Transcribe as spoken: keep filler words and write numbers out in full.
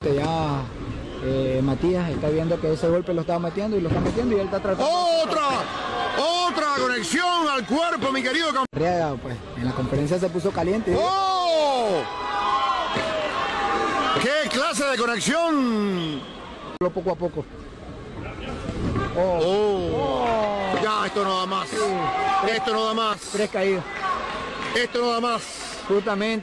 Ya eh, Matías está viendo que ese golpe lo estaba metiendo y lo está metiendo y él está tratando. ¡Otra! ¡Otra conexión al cuerpo, mi querido campeón! Pues en la conferencia se puso caliente. ¡Oh! ¡Qué clase de conexión! Poco a poco. Oh. Oh. Ya, esto no da más. Sí. Esto no da más. Tres caídos. Esto no da más. Justamente.